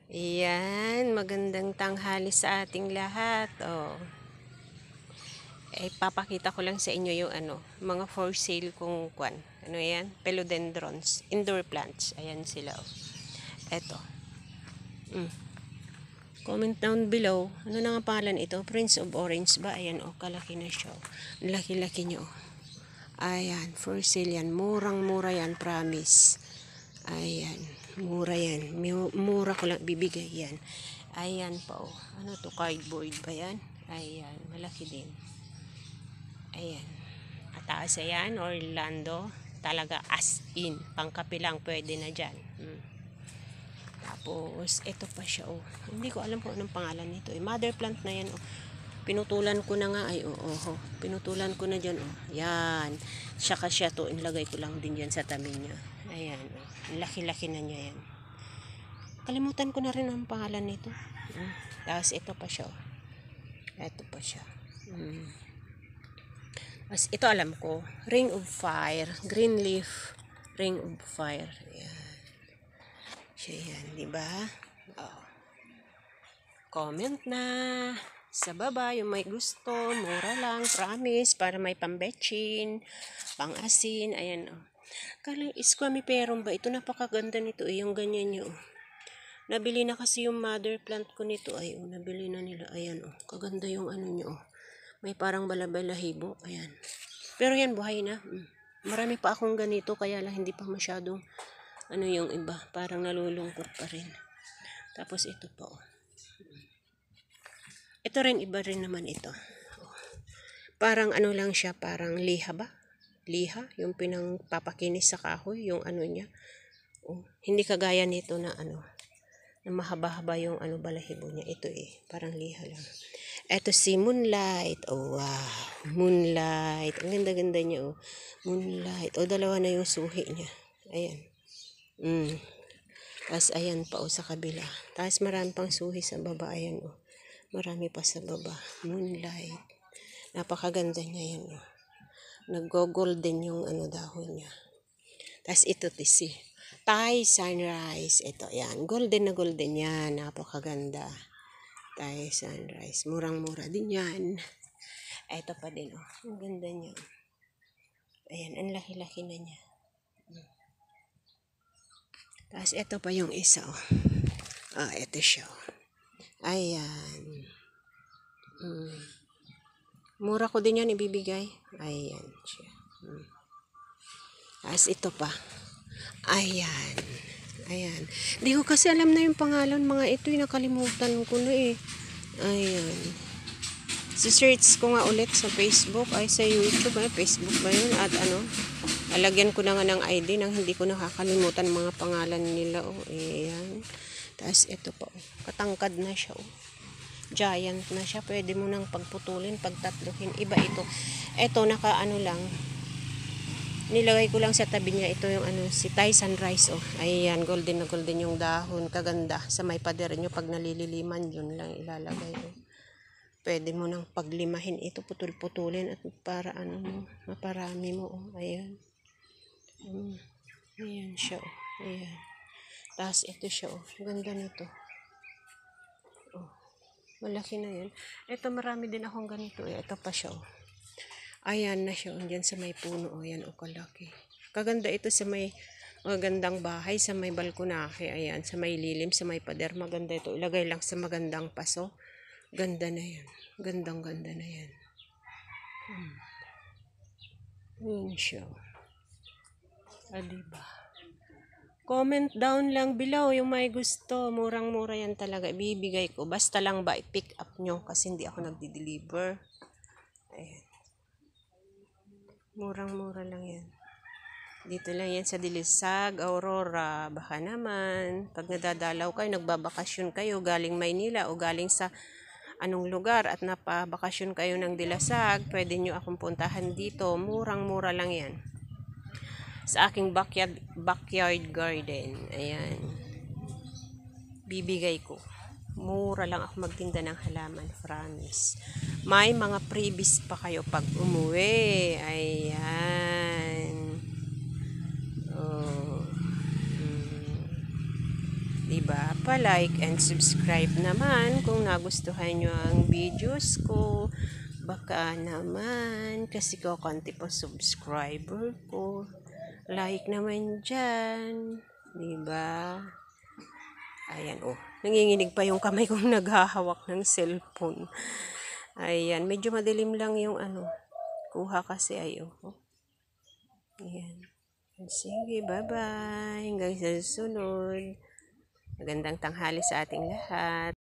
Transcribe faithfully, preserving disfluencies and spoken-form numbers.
Ayan, magandang tanghali sa ating lahat. Oh, eh, papakita ko lang sa inyo yung ano, mga for sale kung kwan. Ano yan? Philodendrons, indoor plants. Ayan sila. Oh. Eto. Mm. Comment down below. Ano na nga pangalan ito? Prince of Orange ba? Ayan, oh, kalaki na siya. Oh. Laki-laki niya, oh. Ayan, for sale yan. Murang-mura yan, promise. Ayan, mura yan. Mura ko lang bibigay yan. Ayan pa, oh. Ano to, cardboard ba yan? Ayan, malaki din. Ayan. Ataas yan, Orlando. Talaga as in. Pangkapi lang pwede na dyan. Hmm. Tapos, ito pa siya, oh. Hindi ko alam kung anong pangalan nito. Eh. Mother plant na yan, oh. Pinutulan ko na nga, ay, oo, oh, oh, oh. Pinutulan ko na dyan, oh. Yan. Saka siya to, inlagay ko lang din dyan sa tabi niya. Ayan, oh. Laki-laki na niya yan. Kalimutan ko na rin ang pangalan nito. Hmm. Tapos, ito pa siya, oh. Ito pa siya. Hmm. Mas ito alam ko, Ring of Fire, green leaf, Ring of Fire. Ayan. Siya yan, di ba? Oh. Comment na sa baba yung may gusto, mura lang, promise, para may pambetchin, pang-asin, ayan oh. Kala Squammy perum ba? Ito napakaganda nito eh, yung ganyan nyo. Nabili na kasi yung mother plant ko nito ay oh, nabili na nila. Ayan oh, kaganda yung ano nyo oh. May parang balabalahibo. Ayan. Pero yan, buhay na. Marami pa akong ganito, kaya lang hindi pa masyadong ano yung iba. Parang nalulungkot pa rin. Tapos ito po. Ito rin, iba rin naman ito. Parang ano lang siya, parang liha ba? Liha, yung pinangpapakinis sa kahoy, yung ano niya. Oh, hindi kagaya nito na ano, na mahaba-haba yung ano balahibo niya. Ito eh, parang liha lang. Ito si Moonlight. Oh, wow. Moonlight. Ang ganda-ganda niya, oh. Moonlight. Oh, dalawa na yung suhi niya. Ayan. Mm. Tapos, ayan pa, oh, sa kabila. Tapos, marami pang suhi sa baba. Ayan, oh. Marami pa sa baba. Moonlight. Napakaganda niya yan, oh. Nag-golden yung ano dahon niya. Tapos, ito, si Thai Sunrise. Ito, ayan. Golden na golden yan. Napakaganda. Thai Sunrise. Murang-mura din yan. Ito pa din, oh. Ang ganda niya. Ayan, ang laki-laki na niya. Tapos, ito pa yung isa, oh. Ah, ito siya, oh. Ayan. Hmm. Mura ko din yan ibibigay. Ayan siya. Hmm. Tapos, ito pa. Ayan. Ayan. Hindi ko kasi alam na yung pangalan. Mga ito, yung nakalimutan ko na eh. Ayan. Si-search ko nga ulit sa Facebook. Ay, sa YouTube. Ay, Facebook ba yun? At ano, alagyan ko na nga ng I D nang hindi ko nakakalimutan mga pangalan nila. Oh, ayan. Tapos, ito po. Katangkad na siya. Oh. Giant na siya. Pwede mo nang pagputulin, pagtatluhin. Iba ito. Ito, naka-ano lang. Nilagay ko lang sa tabi niya. Ito yung ano, si Thai Sunrise. Oh. Ayan, golden na golden yung dahon. Kaganda. Sa may pader nyo, pag nalililiman, yun lang ilalagay. Oh. Pwede mo nang paglimahin ito, putul-putulin at para ano mo, maparami mo. Oh. Ayan. Um, ayan siya. Oh. Ayan. Tapos ito siya. Oh. Ganda nito. Oh. Malaki na yan. Ito marami din akong ganito. Eh. Ito pa siya. Oh. Ayan na siya. Diyan sa may puno. O, ayan o, kalaki. Kaganda ito sa may magandang bahay, sa may balkonake. Ayan, sa may lilim, sa may pader. Maganda ito. Ilagay lang sa magandang paso. Ganda na yan. Gandang ganda na yan. Hmm. Ayan siya. Ah, diba? Comment down lang below yung may gusto. Murang-mura yan talaga. Ibibigay ko. Basta lang ba i-pick up nyo kasi hindi ako nagdi-deliver. Ayan. Murang-mura lang yan. Dito lang yan sa Dilisag, Aurora. Baka naman, pag nadadalaw kayo, nagbabakasyon kayo galing Maynila o galing sa anong lugar at napabakasyon kayo ng Dilasag, pwede nyo akong puntahan dito. Murang-mura lang yan. Sa aking backyard, backyard garden. Ayan. Bibigay ko. Mura lang ako magtinda ng halaman, promise. May mga freebies pa kayo pag umuwi. Ayan. Oh. Hmm. Diba? pa-like and subscribe naman kung nagustuhan nyo ang videos ko. Baka naman, kasi ko konti po subscriber ko. Like naman dyan. Diba? Ayan, oh. Nanginginig pa yung kamay kong naghahawak ng cellphone. Ayan, medyo madilim lang yung ano. Kuha kasi ay, oh. Ayan. Sige, bye-bye. Hanggang sa susunod. Magandang tanghali sa ating lahat.